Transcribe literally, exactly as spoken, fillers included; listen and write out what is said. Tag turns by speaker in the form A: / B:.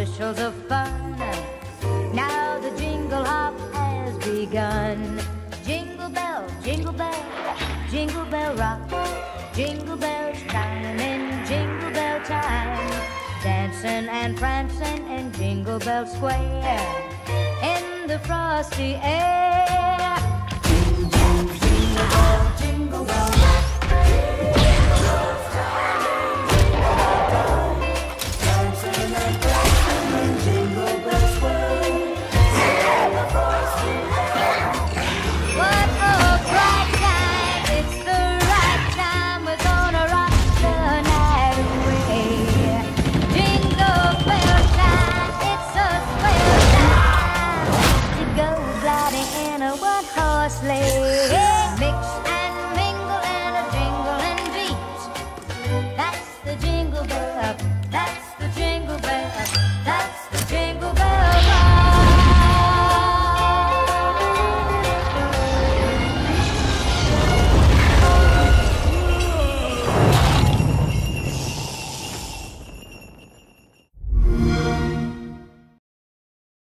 A: bushels of fun. Now the jingle hop has begun. Jingle bell, jingle bell, jingle bell rock. Jingle bells chime in jingle bell time. Dancing and prancing in Jingle Bell Square in the frosty air. Jingle, jingle bell, jingle bell. Sleigh.